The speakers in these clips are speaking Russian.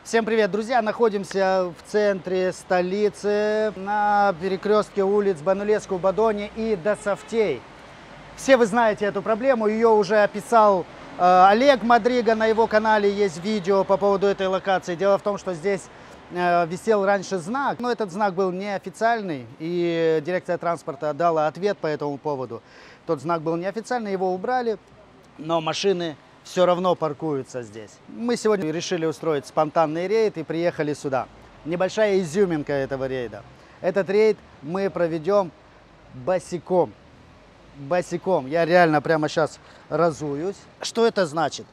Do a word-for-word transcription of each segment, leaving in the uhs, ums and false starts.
Всем привет, друзья! Находимся в центре столицы, на перекрестке улиц Банулеску, Бадони и Дософтей. Все вы знаете эту проблему, ее уже описал э, Олег Мадрига, на его канале есть видео по поводу этой локации. Дело в том, что здесь э, висел раньше знак, но этот знак был неофициальный, и дирекция транспорта дала ответ по этому поводу. Тот знак был неофициальный, его убрали, но машины все равно паркуются здесь. Мы сегодня решили устроить спонтанный рейд и приехали сюда. Небольшая изюминка этого рейда. Этот рейд мы проведем босиком. Босиком. Я реально прямо сейчас разуюсь. Что это значит?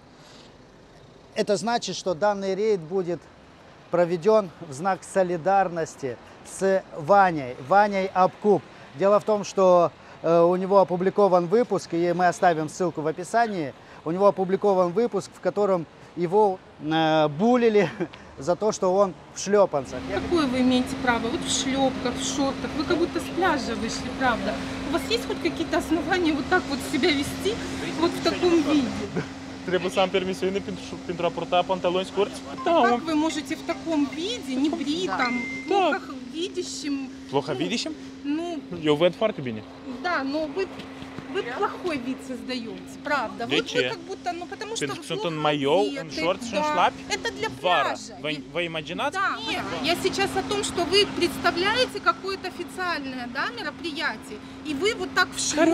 Это значит, что данный рейд будет проведен в знак солидарности с Ваней. Ваней Апкуб. Дело в том, что э, у него опубликован выпуск, и мы оставим ссылку в описании. У него опубликован выпуск, в котором его э, булили за то, что он в шлепанцах. Какое вы имеете право? Вот в шлепках, в шортах. Вы как будто с пляжа вышли, правда? У вас есть хоть какие-то основания вот так вот себя вести, вот в таком виде? Треба сам пермисионный пинтрапорта панталон скорт. Как вы можете в таком виде, не бритом, плохо видящим? Плохо видящим? Ну, Я в этот кабине. да, но вы... Вы плохой вид создаете, правда. Вот вы как будто, ну потому что вы плохо одеты, да. Это для пляжа. Вы имагинация? Да, нет, я сейчас о том, что вы представляете какое-то официальное, да, мероприятие, и вы вот так в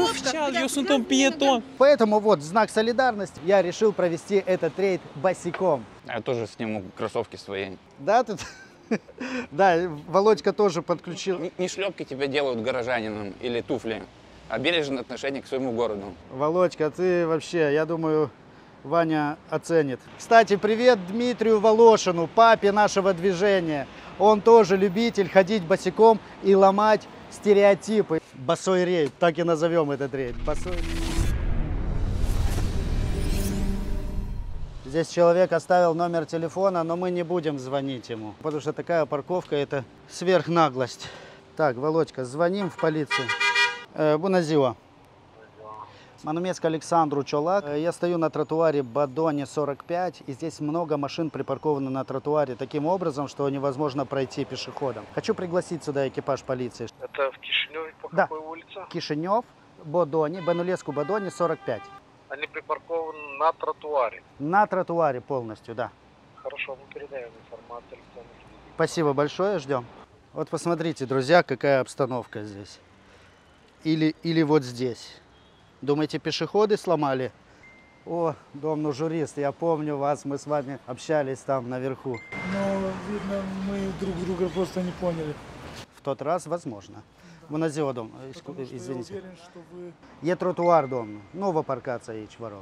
шлепках. Поэтому вот, в знак солидарности я решил провести этот рейд босиком. Я тоже сниму кроссовки свои. Да, тут? Да, Володька тоже подключил. Не шлепки тебя делают горожанином или туфли, а бережное отношение к своему городу. Володька, ты вообще, я думаю, Ваня оценит. Кстати, привет Дмитрию Волошину, папе нашего движения. Он тоже любитель ходить босиком и ломать стереотипы. Босой рейд, так и назовем этот рейд. Босой. Здесь человек оставил номер телефона, но мы не будем звонить ему, потому что такая парковка – это сверхнаглость. Так, Володька, звоним в полицию. Bună ziua! Mă numesc Александру Чолак. Я стою на тротуаре Бадони сорок пять, и здесь много машин припарковано на тротуаре таким образом, что невозможно пройти пешеходом. Хочу пригласить сюда экипаж полиции. Это в Кишиневе по Да. какой улице? Кишинев, Бадони, Банулеску, Бадони сорок пять. Они припаркованы на тротуаре. На тротуаре полностью, да. Хорошо, мы передаем информацию электронных видео. Спасибо большое, ждем. Вот посмотрите, друзья, какая обстановка здесь. Или, или вот здесь. Думаете, пешеходы сломали? О, домну журист, я помню вас, мы с вами общались там наверху. Но, видно, мы друг друга просто не поняли. В тот раз возможно. Bună ziua, dom. Извините. Я уверен, что вы... E trotuar, domnul. Nu vă parcați aici, vă rog.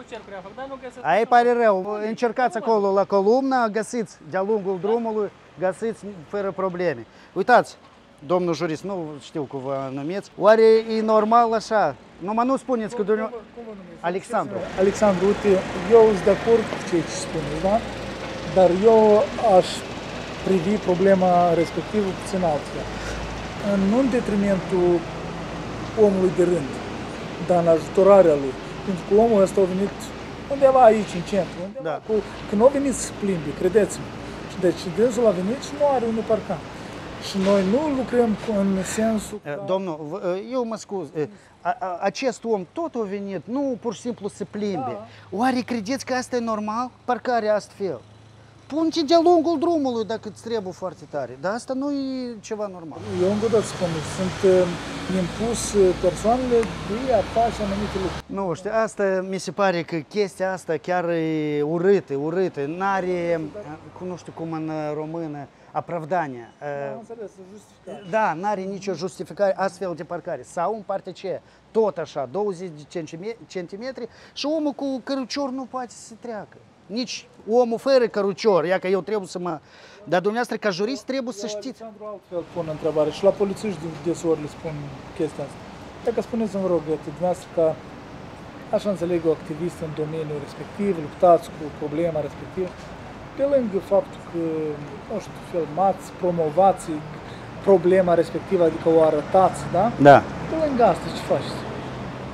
Ai pare rău. Încercați acolo la columnă, găsiți de-a lungul drumului, găsiți fără probleme. Uitați, domnul jurist, nu știu cum vă numiți. Oare e normal așa? Numai nu spuneți că dumneavoastră... Alexandru. Alexandru, uite, eu sunt de acord cu ceea ce spuneți, da? Dar eu aș privi problema respectivă puțin altfel. Nu în detrimentul omului de rând, dar în ajutorarea lui. Pentru că omul ăsta a venit undeva aici, în centru. Undeva Da. cu... Când a venit să plimbi, credeți-mă. Deci dânsul a venit și nu are unde parca. Și noi nu lucrăm în sensul... Că... Domnul, eu mă scuz, acest om tot a venit, nu pur și simplu să plimbe. Da. Oare credeți că asta e normal? Parcarea astfel. Pune-te de-a lungul drumului dacă îți trebuie foarte tare. Dar asta nu e ceva normal. Eu încă o dată spun, sunt impus persoanele de a face anumite lucruri. Nu știu, asta mi se pare că chestia asta chiar e urâtă, urâtă. N-are, nu știu cum în română, оправдания. Da, n-are nicio justificare astfel de parcare. Sau în partea aceea, tot așa, douăzeci de centimetri și omul cu cărucior nu poate să treacă. Nici omul fără cărucior, ia că eu trebuie să mă... Dar dumneavoastră, ca jurist, trebuie să știți. Alexandru altfel pun întrebare și la polițiști deseori le spun chestia asta. Dacă spuneți-mi, vă rog, dumneavoastră ca, așa înțeleg, o activist în domeniul respectiv, luptați cu problema respectivă, pe lângă faptul că, nu știu, filmați, promovați problema respectivă, adică o arătați, da? Da. Pe lângă asta, ce faceți?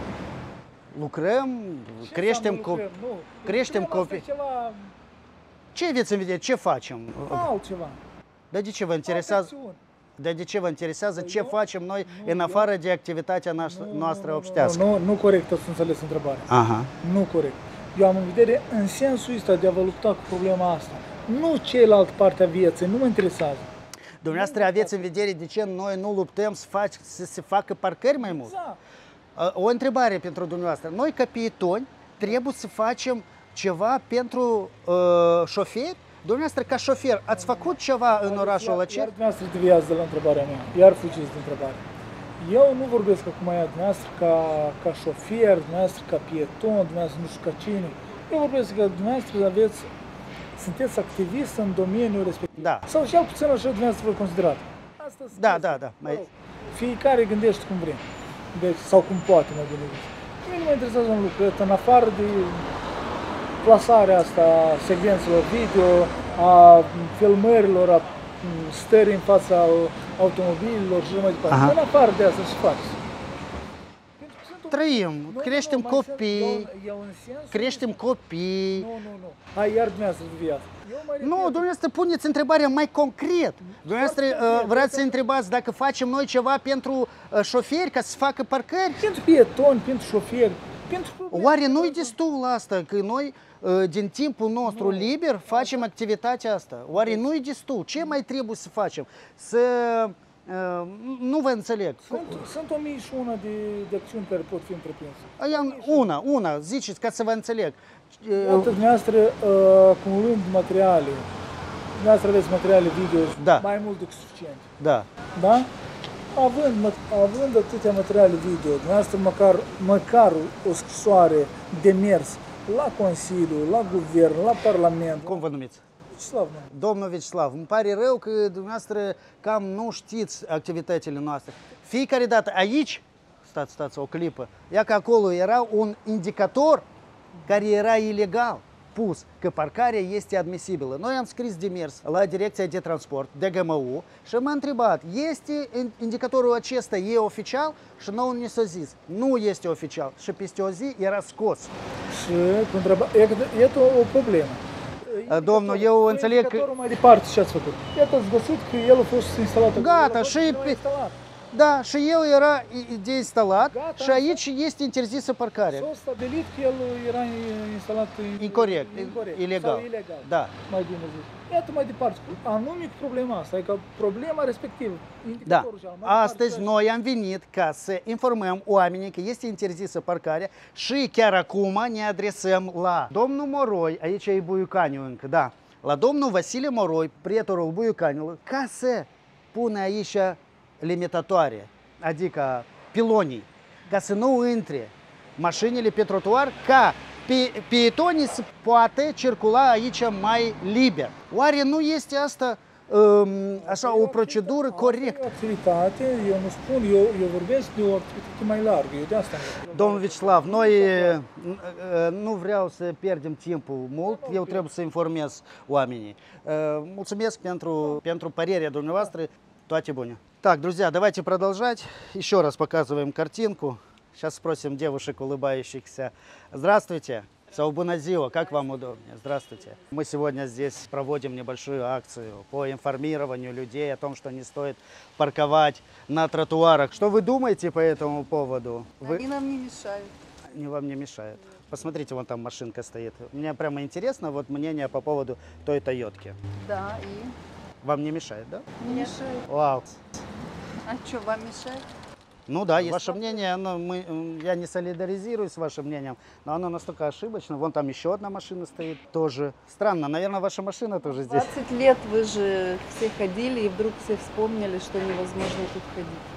Lucrăm, creștem copii. Creștem copii. Ceva Ce veți în vedere? Ce facem? Altceva. Dar de ce vă interesează? Acțiuni. Dar de ce vă interesează ce Eu- facem noi nu, în eu- afară de activitatea noastră, Nu, noastră nu, nu, obștească? Nu, nu, nu corect ați înțeles întrebarea. Aha. Nu corect. Eu am în vedere în sensul ăsta de a vă lupta cu problema asta. Nu cealaltă parte a vieții, nu mă interesează. Dumneavoastră aveți în vedere de ce noi nu luptăm să, fac, să se facă parcări mai mult? Exact. O întrebare pentru dumneavoastră. Noi, ca pietoni, trebuie să facem ceva pentru uh, șoferi? Dumneavoastră, ca șofer, ați făcut ceva în orașul Iar, Lăcet? iar dumneavoastră deviați de la întrebarea mea. Iar fugiți de întrebare. Eu nu vorbesc acum aia dumneavoastră ca, ca șofer, dumneavoastră ca pieton, dumneavoastră nu știu ca cine. Eu vorbesc că dumneavoastră aveți, sunteți activist în domeniul respectiv. Da. Sau cel puțin așa dumneavoastră vă considerați. Asta Da, sunteți. da, da. Mai... Fiecare gândește cum vrea. Deci, sau cum poate, mă gândesc. Mie nu mă interesează un lucru, în afară de plasarea asta a secvențelor video, a filmărilor, a stării în fața automobililor și așa mai departe. Aha. În afară de asta ce faci? Pentru că sunt un- Trăim, Nu, creștem nu, mai sunt- copii, eu- eu în sensul- creștem copii. Nu, nu, nu. Hai, iar dumneavoastră de viață. Eu mai Nu, repet, dumneavoastră puneți întrebarea mai concret. Dumneavoastră Foarte uh, concret, vreți să adică- întrebați dacă facem noi ceva pentru uh, șoferi ca să facă parcări? pentru pietoni, pentru șoferi, pentru probleme. Oare nu-i destul asta că noi uh, din timpul nostru liber facem activitatea asta? Oare nu-i destul? Ce mai trebuie să facem? Să... Uh, nu vă înțeleg. Sunt, sunt o mie și una de, de acțiuni care pot fi întreprinse. Aia, una, una, ziceți ca să vă înțeleg. Uh, Iată, dumneavoastră, uh, acumulând materiale, dumneavoastră aveți materiale video Da. mai mult decât suficient. Da. Da? Având, mă- având atâtea materiale video, dumneavoastră măcar, măcar o scrisoare de mers la Consiliu, la Guvern, la Parlament. Cum vă numiți? Vecislav, nu? Domnul Vecislav, îmi pare rău că dumneavoastră cam nu știți activitățile noastre. Fiecare dată aici, stați, stați o clipă, ia că acolo era un indicator care era ilegal pus, că parcarea este admisibilă. Noi am scris de mers la Direcția de Transport, D G M U, și m-a întrebat, este indicatorul acesta, e oficial? Și nouă ni s-a zis, nu este oficial. Și peste o zi era scos. Și cu întreba, e, e o, o problemă. Domnul, eu Cu înțeleg că- indicatorul mai departe ce ați făcut. Iată, ați găsit că el a fost instalat. Gata, El a fost și nou pe- instalat. Da, și el era i- de instalat Gata, și aici este interzisă parcarea. S-a stabilit că el era instalat Incorect, incorect ilegal. sau ilegal. Da. Mai bine zis. Iată mai departe, anume cu problema asta, adică problema respectivă. Da. indicatorul cel mai Astăzi departe, noi am venit ca să informăm oamenii că este interzisă parcarea și chiar acum ne adresăm la domnul Moroi, aici e Buiucaniu încă, da, la domnul Vasile Moroi, prietenul Buiucaniului, ca să pună aici limitatoare, adică pilonii, ca să nu intre mașinile pe trotuar, ca pe, pietonii să poată circula aici mai liber. Oare nu este asta um, așa o procedură Asta corectă? e o activitate, eu nu spun, eu, eu vorbesc de o activitate mai largă, eu de asta am vorbit. Domnul Vecislav, noi uh, nu vreau să pierdem timpul mult, eu trebuie să informez oamenii. Uh, Mulțumesc pentru, pentru пореrea dumneavoastră, toate bune. Так, друзья, давайте продолжать. Еще раз показываем картинку. Сейчас спросим девушек, улыбающихся. Здравствуйте. Саубуназио, как вам удобнее? Здравствуйте. Мы сегодня здесь проводим небольшую акцию по информированию людей о том, что не стоит парковать на тротуарах. Что вы думаете по этому поводу? Вы... Они нам не мешают. Они вам не мешают. Посмотрите, вон там машинка стоит. Мне прямо интересно вот мнение по поводу той Тойотки. Да, и Вам не мешает, да? не мешают. Вау. А что, вам мешает? Ну да, есть ваше мнение, оно, мы, м, я не солидаризируюсь с вашим мнением, но оно настолько ошибочно. Вон там еще одна машина стоит тоже. Странно, наверное, ваша машина тоже здесь. двадцать лет вы же все ходили, и вдруг все вспомнили, что невозможно тут ходить.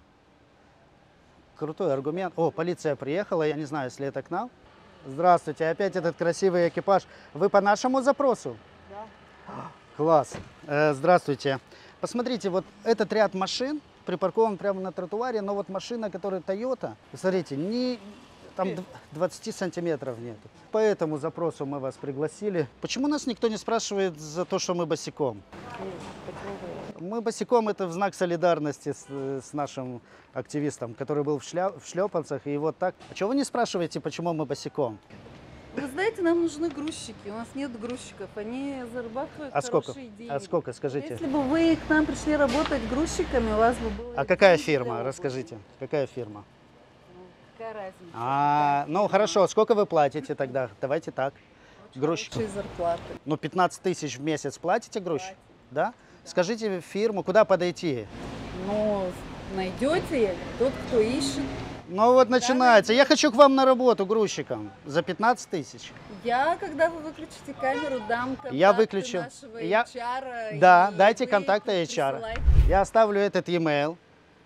Крутой аргумент. О, полиция приехала, я не знаю, если это к нам. Здравствуйте, опять этот красивый экипаж. Вы по нашему запросу? Да. Класс. Э, Здравствуйте. Посмотрите, вот этот ряд машин припаркован прямо на тротуаре, но вот машина, которая Toyota, смотрите, ни там дв- двадцати сантиметров нет. По этому запросу мы вас пригласили. Почему нас никто не спрашивает за то, что мы босиком? Мы босиком это в знак солидарности с, с нашим активистом, который был в, шля... в шлепанцах и вот так. А чего вы не спрашиваете, почему мы босиком? Вы знаете, нам нужны грузчики. У нас нет грузчиков. Они зарабатывают А сколько? хорошие деньги. А сколько, скажите? Если бы вы к нам пришли работать грузчиками, у вас бы было... А какая денег фирма? для обуви. Расскажите. Какая фирма? Ну, какая разница? А, ну хорошо, сколько вы платите тогда? Давайте так. Грузчикам. Лучшие зарплаты. Ну, пятнадцать тысяч в месяц платите грузчик? Да? Скажите фирму, куда подойти? Ну, найдете тот, кто ищет. Ну вот начинается. Я хочу к вам на работу грузчиком за пятнадцать тысяч. Я, когда вы выключите камеру, дам контакты Я выключу. нашего Я- эйч ар. Да, и дайте вы контакты эйч ар. присылайте. Я оставлю этот e-mail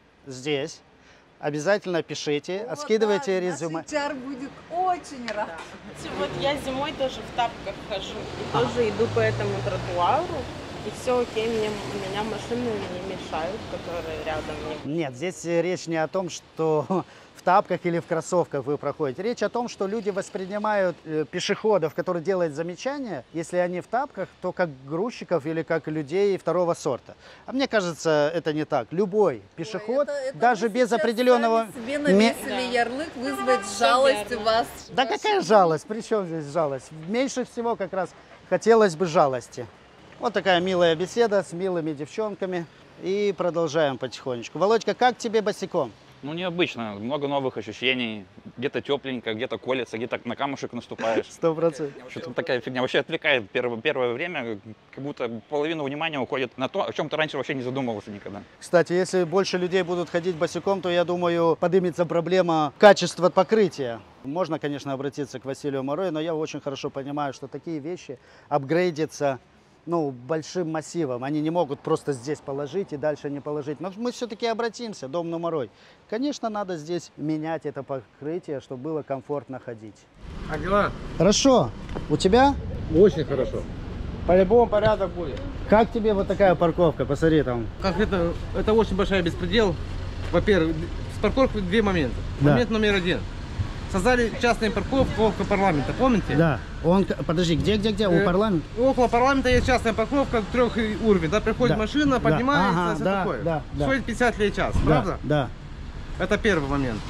здесь. Обязательно пишите, О, скидывайте да, резюме. Наш эйч ар будет очень рад. Вот я зимой тоже в тапках хожу и тоже иду по этому тротуару, и все окей, мне, меня машины не мешают, которые рядом. Мне. Нет, здесь э, речь не о том, что в тапках или в кроссовках вы проходите. Речь о том, что люди воспринимают э, пешеходов, которые делают замечания, если они в тапках, то как грузчиков или как людей второго сорта. А мне кажется, это не так. Любой пешеход, Ой, это- это даже вы без сейчас определенного... сами себе ме- навесили Да. ярлык, вызвать Всё жалость верно. у вас. Да какая жалость? При чем здесь жалость? Меньше всего как раз хотелось бы жалости. Вот такая милая беседа с милыми девчонками. И продолжаем потихонечку. Володька, как тебе босиком? Ну, необычно, много новых ощущений. Где-то тепленько, где-то колется, где-то на камушек наступаешь. Сто процентов. Что-то такая фигня вообще отвлекает первое, первое время, как будто половина внимания уходит на то, о чем ты раньше вообще не задумывался никогда. Кстати, если больше людей будут ходить босиком, то, я думаю, поднимется проблема качества покрытия. Можно, конечно, обратиться к Василию Морою, но я очень хорошо понимаю, что такие вещи апгрейдятся, ну, большим массивом. Они не могут просто здесь положить и дальше не положить. Но мы все-таки обратимся, дом номер Морой. Конечно, надо здесь менять это покрытие, чтобы было комфортно ходить. А дела? Хорошо. У тебя? Очень хорошо. По-любому порядок будет. Как тебе вот такая парковка? Посмотри там. Конкретно, это очень большой беспредел. Во-первых, с парковкой две момента. Да. Момент номер один. Создали частную парковку около парламента, помните? Да. Он, подожди, где, где, где? У Э, парламента? Около парламента есть частная парковка трех уровней. Да, приходит Да. машина, Да. поднимается, Ага, все да, такое. да, да. Стоит пятьдесят лей час, правда? Да, да. Это первый момент.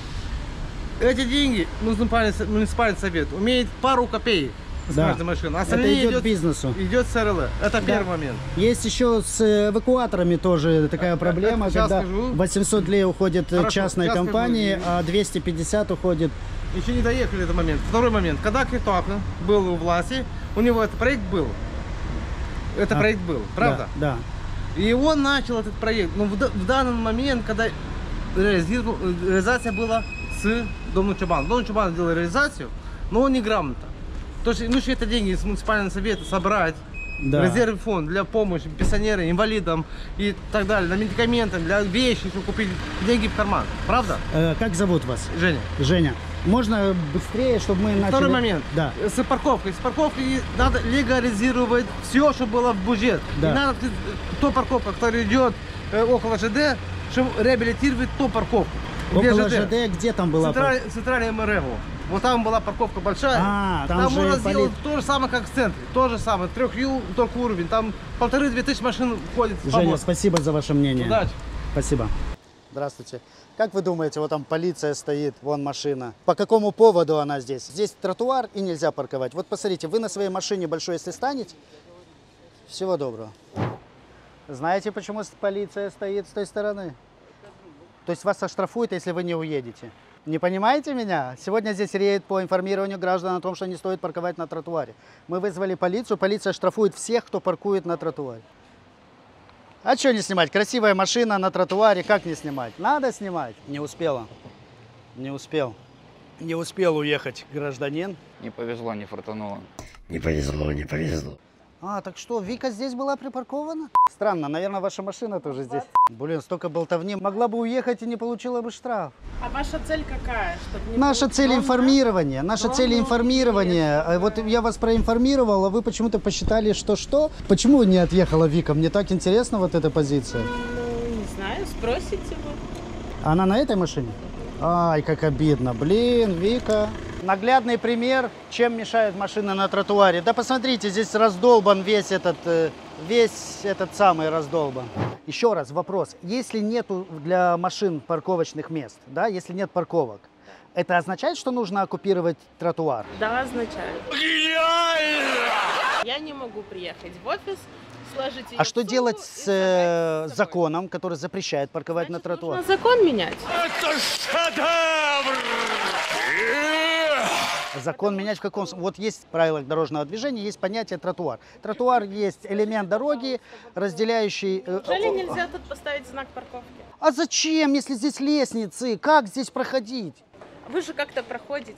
Эти деньги муниципальный, муниципальный совет умеет пару копеек с Да. каждой машины. Это Остальные идет идет, бизнесу. идет с эр эл. Это Да. первый момент. Есть еще с эвакуаторами тоже такая проблема, Сейчас когда скажу. восемьсот лей уходит Хорошо, частной сейчас компании, скажу. а двести пятьдесят уходит. Еще не доехали до момента. Второй момент. Когда Критоха был у власти, у него этот проект был. Это А, проект был, правда? Да, И он начал этот проект. Но в, да- в данный момент, когда реализиру- реализация была с Домом Чабан. Дом Чабан сделал реализацию, но он неграмотно. То есть нужно это деньги из муниципального совета собрать. да. Резервный фонд для помощи пенсионерам, инвалидам и так далее, на медикаменты, для вещи, чтобы купить деньги в карман. Правда, Э, как зовут вас? Женя? Женя. Можно быстрее, чтобы мы начали? Второй момент. Да. С парковкой. С парковкой надо легализировать все, что было в бюджет. Да. И надо э, ту парковку, которая идет э, около ЖД, чтобы реабилитировать ту парковку. Где Около ЖД, где там была? Централь, центральный эм эр эм. Вот там была парковка большая. А, там же можно поли- сделать то же самое, как в центре. То же самое. Трех ю, только уровень. Там полторы-две тысячи машин ходит. Женя, свободно. спасибо за ваше мнение. Удачи. Спасибо. Здравствуйте. Как вы думаете, вот там полиция стоит, вон машина. По какому поводу она здесь? Здесь тротуар и нельзя парковать. Вот посмотрите, вы на своей машине большой, если станете, всего доброго. Знаете, почему полиция стоит с той стороны? То есть вас оштрафуют, если вы не уедете. Не понимаете меня? Сегодня здесь рейд по информированию граждан о том, что не стоит парковать на тротуаре. Мы вызвали полицию, полиция штрафует всех, кто паркует на тротуаре. А что не снимать? Красивая машина на тротуаре, как не снимать? Надо снимать. Не успела. Не успел. Не успел уехать гражданин. Не повезло, не фартануло. Не повезло, не повезло. А, так что, Вика здесь была припаркована? Странно, наверное, ваша машина тоже здесь. Блин, столько болтовни. Могла бы уехать и не получила бы штраф. А ваша цель какая? Чтобы не Наша получить цель дом, да? информирование. Наша Дом, цель ну, информирование. А Вот я вас проинформировал, а вы почему-то посчитали, что что? Почему не отъехала Вика? Мне так интересна вот эта позиция. Ну, не знаю, спросите вы. Она на этой машине? Ай, как обидно. Блин, Вика. Наглядный пример, чем мешают машины на тротуаре. Да посмотрите, здесь раздолбан весь этот, э, весь этот самый раздолбан. Еще раз вопрос. Если нету для машин парковочных мест, да, если нет парковок, Это означает, что нужно оккупировать тротуар? Да, означает. Я не могу приехать в офис, сложить ее А в что сумку делать и с забрать э, с собой. законом, который запрещает парковать Значит, на тротуар? нужно закон менять. Закон менять в каком смысле? Вот есть в правилах дорожного движения, есть понятие тротуар. Тротуар есть элемент дороги, разделяющий... э, Неужели о- нельзя тут поставить знак парковки? А зачем, если здесь лестницы? Как здесь проходить? Вы же как-то проходите.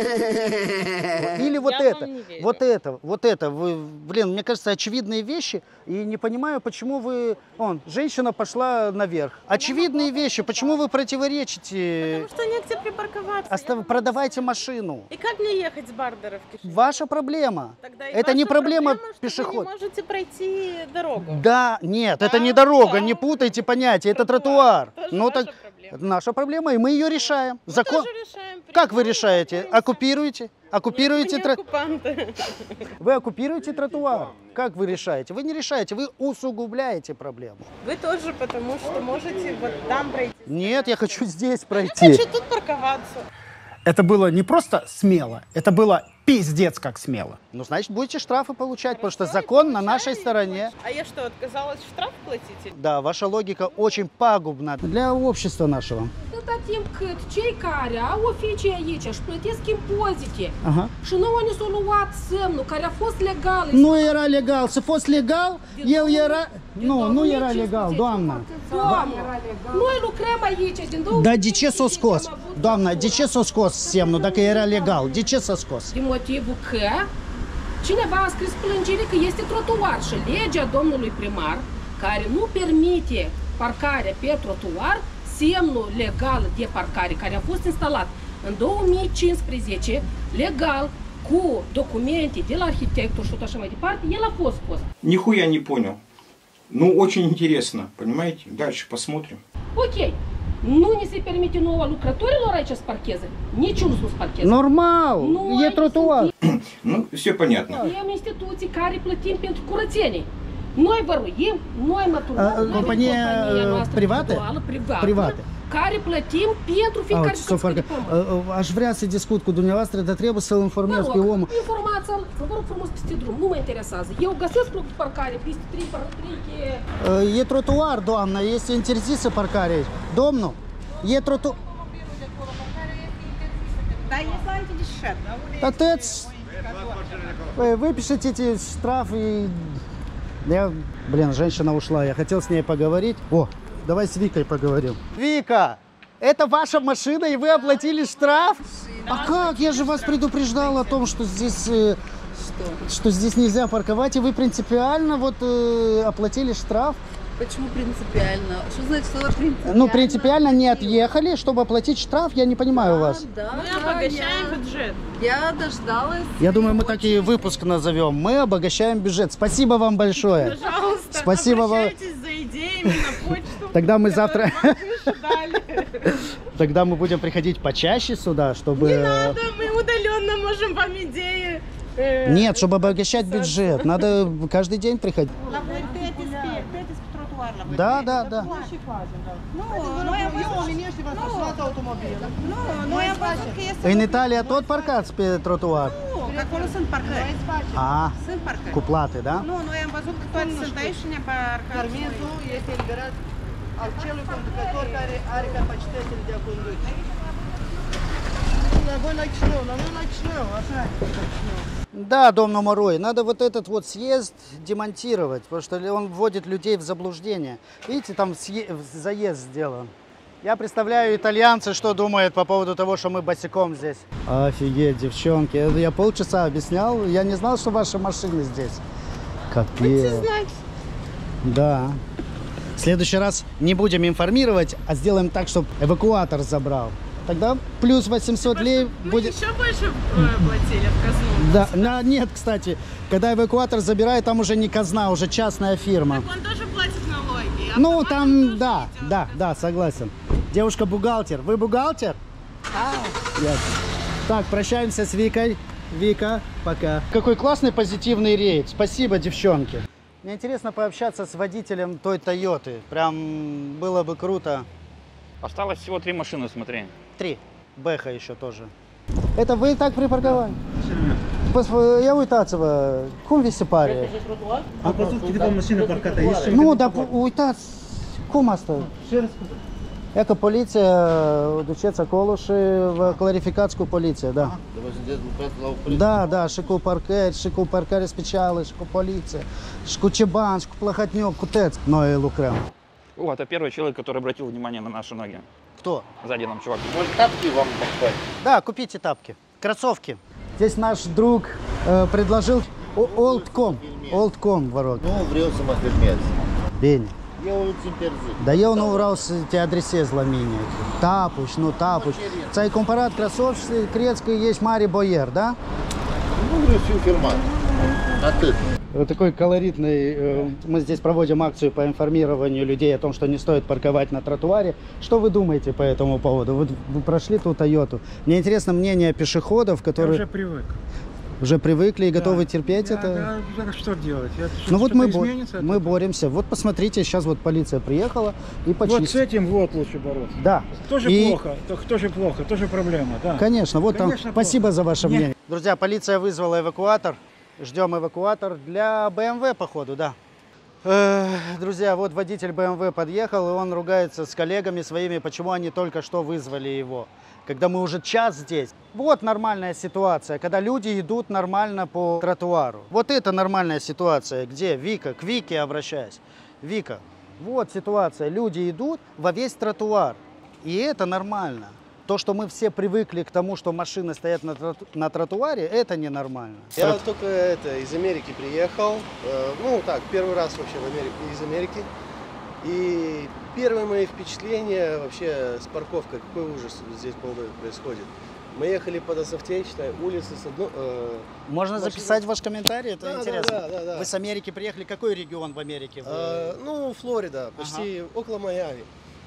Или вот Я это, вам не верю. вот это, вот это. Вы, блин, мне кажется, очевидные вещи. И не понимаю, почему вы... Вон, женщина пошла наверх. Очевидные вещи, почему вы противоречите? Потому что негде припарковаться. Остав- Я- Продавайте машину. И как мне ехать с Бардеровки? Ваша проблема. Тогда и Это не ваша проблема проблема, что пешеход. Вы не можете пройти дорогу. Да, нет, это Да, не дорога, да. не путайте понятия, это тротуар. Тоже Ну ваша так, проблема. это наша проблема, и мы ее решаем. Мы Закон. тоже решаем. Как вы Приходим, решаете? боремся. Оккупируете? Оккупируете Нет, мы не тро- оккупанты. Вы оккупируете тротуар. Как вы решаете? Вы не решаете, вы усугубляете проблему. Вы тоже, потому что можете вот там пройти. Нет, я хочу здесь Я пройти. хочу тут парковаться. Это было не просто смело, это было пиздец как смело. Ну, значит, будете штрафы получать, потому что Хорошо, закон и на получаю, нашей и стороне. получаю. А я что, отказалась штраф платить? Да, ваша логика очень пагубна для общества нашего. Atâta timp cât cei care au oficii aici își plătesc impozite Ага. și nouă ni s-a luat semnul care a fost legal. Nu era legal. Să fost legal, el era... Nu, nu era legal, doamna. Doamnă, noi lucrăm aici din două Dar de ce s-a scos? Doamna, de ce s-a scos semnul dacă era legal? De ce s-a scos? din motivul că cineva a scris plângere că este trotuar și legea domnului primar care nu permite parcarea pe trotuar, semnul legal de parcare care a fost instalat în două mii cincisprezece, legal, cu documente de la arhitectul și tot așa mai departe, el a fost scos. Нихуя не понял. Ну, очень интересно, понимаете? Дальше посмотрим. Ok, nu ni se permite nouă lucrătorilor aici să parcheze, niciunul nu să parcheze. Normal, Noi e trotuar. Ну, все понятно. Avem instituții care plătim pentru curățenie. Noi văruim, noi măturăm, A, noi companie, avem compania noastră private? individuală, privată, Private. care plătim pentru fiecare Auzi, Sofarcă, suprafață de pământ. aș vrea să discut cu dumneavoastră, dar trebuie să-l informez Vă pe rog, omul. informația-l, vă rog frumos peste drum, nu mă interesează. Eu găsesc loc de parcare peste trei parcare. E trotuar, doamnă, este interzisă parcarea aici. Domnul, e trotuar. Да, есть антидешет. Отец, э, выпишите эти штрафы. и- Я, блин, женщина ушла, я хотел с ней поговорить. О, давай с Викой поговорим. Вика, это ваша машина, и вы оплатили штраф? А как? Я же вас предупреждал о том, что здесь, э, что здесь нельзя парковать, и вы принципиально вот э, оплатили штраф. Почему принципиально? Что значит слово принципиально? Ну, принципиально не отъехали, чтобы оплатить штраф, я не понимаю вас. Да, Мы да, обогащаем я- бюджет. Я дождалась. Я думаю, мы так и выпуск назовем. Мы обогащаем бюджет. Спасибо вам большое. Пожалуйста, Спасибо вам. обращайтесь за идеями на почту. Тогда мы завтра, которую вам выше дали. тогда мы будем приходить почаще сюда, чтобы... Не надо, мы удаленно можем вам идеи. э, Нет, чтобы обогащать бюджет. Надо каждый день приходить. Да, да, да. În Italia tot parcați pe trotuar. Acolo sunt parcări. A, Sunt parcări. cu plate, da? Nu, noi am văzut că toate sunt aici și ne parcați. Permisul este eliberat al celui conducător care are capacitățile de a conduce. La voi la Chișinău, la noi la Chișinău, așa. Да, домнул Морой, надо вот этот вот съезд демонтировать, потому что он вводит людей в заблуждение. Видите, там съе- заезд сделан. Я представляю итальянцы, что думают по поводу того, что мы босиком здесь. Офигеть, девчонки, это я полчаса объяснял, я не знал, что ваши машины здесь. Капец. Да. В следующий раз не будем информировать, а сделаем так, чтобы эвакуатор забрал. Тогда плюс восемьсот лей Мы будет... еще больше э, платили в казну. Да, на, нет, кстати, когда эвакуатор забирает, там уже не казна, уже частная фирма. Так он тоже платит налоги. а Ну, автоматом там, тоже да, идет. да, да, согласен. Девушка бухгалтер. Вы бухгалтер? Ясно. Так, прощаемся с Викой. Вика, пока. Какой классный позитивный рейд. Спасибо, девчонки. Мне интересно пообщаться с водителем той Тойоты. Прям было бы круто. Осталось всего три машины, смотри. Три. Бэха еще тоже. Это вы так припарковали? Я уитаться, cum vi se pare? Am văzut câteva mașini parcate aici. Nu, dar uitați, cum asta? E că poliția, duceți acolo și vă clarificați cu poliția, da. Da, da, și cu parcări, și cu parcare specială, și cu poliția, și cu ceban, și cu plăhătniuc, cu tăți. Noi lucrăm. О, это первый человек, который обратил внимание на наши ноги. Кто? Сзади нам чувак. Может, тапки вам покупать? Да, купите тапки, кроссовки. Здесь наш друг э, предложил Олдком, Олдком ворот. Nu vreau să mă filmezi. Bine. Eu îți interzic. Dar eu nu vreau să te adresez la mine. Tapuși, nu tapuși. Ți-ai cumpărat crossovi și crezi că ești mare boier, да? Nu vreau să fiu filmat. Atât. Вот такой колоритный, мы здесь проводим акцию по информированию людей о том, что не стоит парковать на тротуаре. Что вы думаете по этому поводу? Вот вы прошли ту Тойоту. Мне интересно мнение пешеходов, которые... Я уже привык. Уже привыкли и готовы да. терпеть да, это? Да, что делать? Я, ну вот мы, бо изменится, мы боремся. Вот посмотрите, сейчас вот полиция приехала и почистит. Вот с этим вот лучше бороться. Да. Тоже и... плохо, тоже плохо, тоже проблема, да. Конечно, вот Конечно, там. Спасибо за ваше Нет. мнение. Друзья, полиция вызвала эвакуатор. Ждем эвакуатор для бэ эм вэ, походу, да. Э, друзья, вот водитель бэ эм вэ подъехал, и он ругается с коллегами своими, почему они только что вызвали его, когда мы уже час здесь. Вот нормальная ситуация, когда люди идут нормально по тротуару. Вот это нормальная ситуация. Где? Вика, к Вике обращаюсь. Вика, вот ситуация. Люди идут во весь тротуар, и это нормально. То, что мы все привыкли к тому, что машины стоят на, троту на тротуаре, это ненормально. Я вот только это, из Америки приехал, э, ну так, первый раз вообще в Америку, из Америки. И первые мои впечатления вообще с парковкой, какой ужас здесь происходит. Мы ехали по Дософтей, считай, улицы с одной... Э, Можно машина... записать ваш комментарий, это да, интересно. Да, да, да, Вы с Америки приехали, какой регион в Америке? Вы... Э, ну, Флорида, почти ага. около Майами.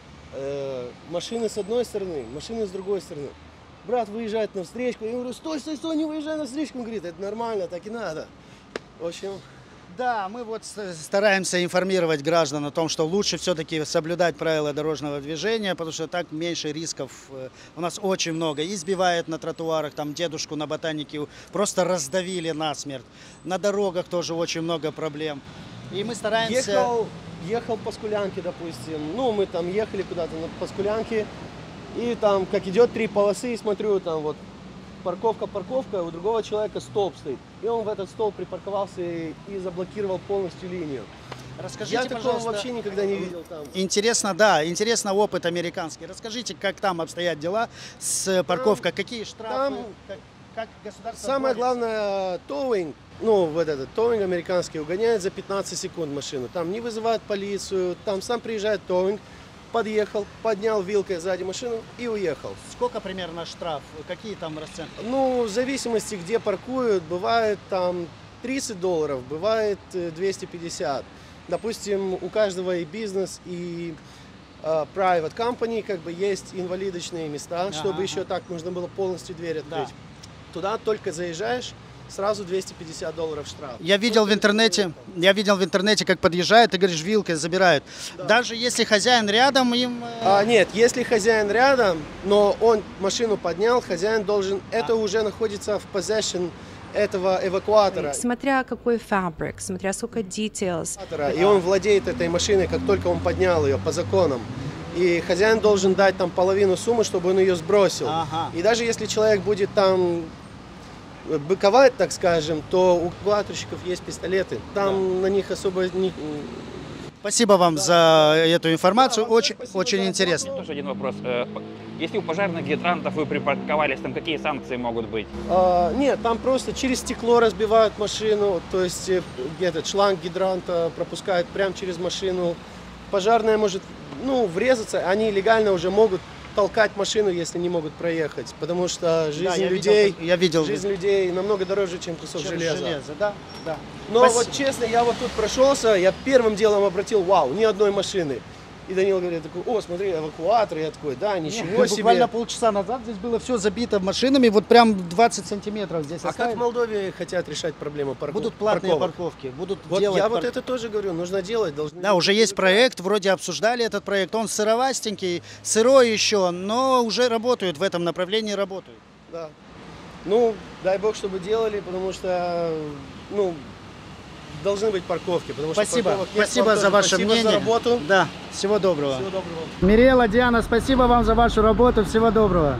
Э, машины с одной стороны, машины с другой стороны. Брат выезжает на встречку, я говорю, стой, стой, стой, не выезжай на встречку. Он говорит, это нормально, так и надо. В общем... Да, мы вот стараемся информировать граждан о том, что лучше все-таки соблюдать правила дорожного движения, потому что так меньше рисков. У нас очень много. Избивают на тротуарах, там дедушку на ботанике просто раздавили насмерть. На дорогах тоже очень много проблем. И мы стараемся... Ехал, ехал по Скулянке, допустим. Ну, мы там ехали куда-то по Скулянке. И там, как идет три полосы, и смотрю, там вот парковка, парковка, у другого человека столб стоит. И он в этот столб припарковался и, и заблокировал полностью линию. Расскажите, Я такого пожалуйста, вообще никогда не видел там. Интересно, да, интересно опыт американский. Расскажите, как там обстоят дела с парковкой, там, какие штрафы, там, как, как государство Самое борется? главное, тоуинг, ну, вот этот тоуинг американский угоняет за пятнадцать секунд машину. Там не вызывают полицию, там сам приезжает тоуинг. Подъехал, поднял вилкой сзади машину и уехал. Сколько примерно штраф? Какие там расценки? Ну, в зависимости, где паркуют, бывает там тридцать долларов, бывает двести пятьдесят. Допустим, у каждого и бизнес, и uh, private company, как бы есть инвалидочные места, ага, чтобы ага. еще так нужно было полностью дверь открыть. Да. Туда только заезжаешь, сразу двести пятьдесят долларов штраф. Я видел в интернете, я видел в интернете, как подъезжают, ты говоришь, вилкой забирают. Да. Даже если хозяин рядом, им... А, нет, если хозяин рядом, но он машину поднял, хозяин должен, а. это уже находится в possession этого эвакуатора. Смотря какой фабрик, смотря сколько details. И он владеет этой машиной, как только он поднял ее по законам. И хозяин должен дать там половину суммы, чтобы он ее сбросил. Ага. И даже если человек будет там быковать, так скажем, то у эвакуаторщиков есть пистолеты. Там да. на них особо не... Спасибо вам да. за эту информацию, да, очень, очень да. интересно. Тоже один вопрос. Если у пожарных гидрантов вы припарковались, там какие санкции могут быть? А, нет, там просто через стекло разбивают машину, то есть этот шланг гидранта пропускают прямо через машину. Пожарная может, ну, врезаться, они легально уже могут толкать машину, если не могут проехать, потому что жизнь да, я людей, видел, я видел. жизнь людей намного дороже, чем кусок чем железа. железа да, да. Но Спасибо. Вот честно, я вот тут прошелся, я первым делом обратил, вау, ни одной машины. И Данил говорит такой: о, смотри, эвакуатор. Я такой: да, ничего Нет, себе. Буквально полчаса назад здесь было все забито машинами, вот прям двадцать сантиметров здесь А оставили. как в Молдове хотят решать проблему парков? Будут платные парковок? парковки, будут Вот делать я пар- вот это тоже говорю, нужно делать. Должны Да, уже есть проект, вроде обсуждали этот проект, он сыровастенький, сырой еще, но уже работают в этом направлении, работают. Да. Ну, дай бог, чтобы делали, потому что, ну, должны быть парковки. Потому что Спасибо, парковок нет. спасибо Вам за тоже ваше спасибо мнение. за работу. Да, всего доброго. Всего доброго. Мирела, Диана, спасибо вам за вашу работу, всего доброго.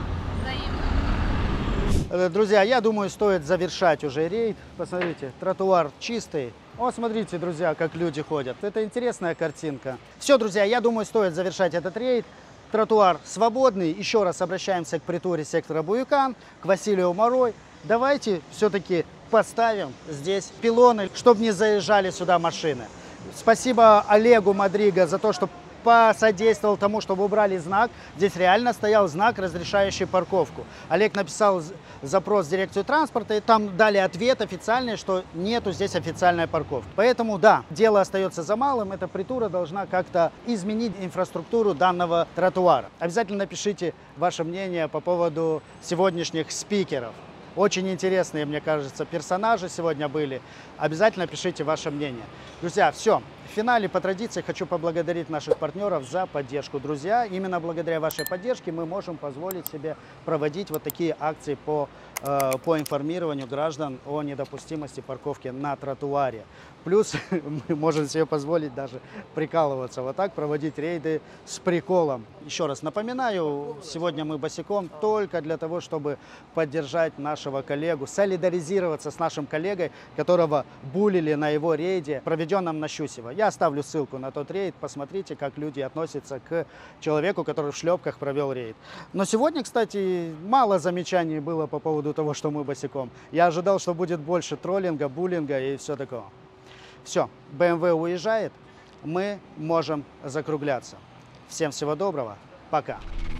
Э, Друзья, я думаю, стоит завершать уже рейд. Посмотрите, тротуар чистый. Вот смотрите, друзья, как люди ходят. Это интересная картинка. Все, друзья, я думаю, стоит завершать этот рейд. Тротуар свободный. Еще раз обращаемся к притуре сектора Буюкан, к Василию Морой. Давайте все-таки поставим здесь пилоны, чтобы не заезжали сюда машины. Спасибо Олегу Мадриго за то, что посодействовал тому, чтобы убрали знак. Здесь реально стоял знак, разрешающий парковку. Олег написал запрос в дирекцию транспорта, и там дали ответ официальный, что нету здесь официальной парковки. Поэтому, да, дело остается за малым. Эта притура должна как-то изменить инфраструктуру данного тротуара. Обязательно напишите ваше мнение по поводу сегодняшних спикеров. Очень интересные, мне кажется, персонажи сегодня были. Обязательно пишите ваше мнение. Друзья, все. В финале по традиции хочу поблагодарить наших партнеров за поддержку. Друзья, именно благодаря вашей поддержке мы можем позволить себе проводить вот такие акции по, э, по информированию граждан о недопустимости парковки на тротуаре. Плюс мы можем себе позволить даже прикалываться, вот так проводить рейды с приколом. Еще раз напоминаю, сегодня мы босиком только для того, чтобы поддержать нашего коллегу, солидаризироваться с нашим коллегой, которого булили на его рейде, проведенном на Щусево. Я оставлю ссылку на тот рейд, посмотрите, как люди относятся к человеку, который в шлепках провел рейд. Но сегодня, кстати, мало замечаний было по поводу того, что мы босиком. Я ожидал, что будет больше троллинга, буллинга и все такого. Все, бэ эм вэ уезжает, мы можем закругляться. Всем всего доброго, пока.